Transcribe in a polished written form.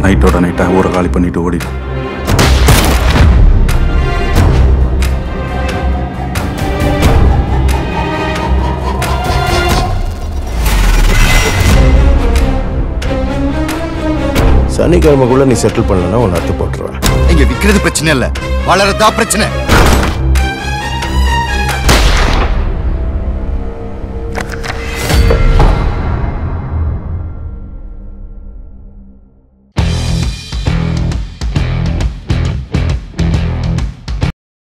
நைட்டோட நைட்டாக ஊரை காலி பண்ணிட்டு ஓடிடும். சனிக்கிழமைக்குள்ள நீ செட்டில் பண்ணலன்னா உன்னை அறுத்து போட்டுருவேன். இங்க விற்கிறது பிரச்சனை இல்ல, வளரதா பிரச்சனை.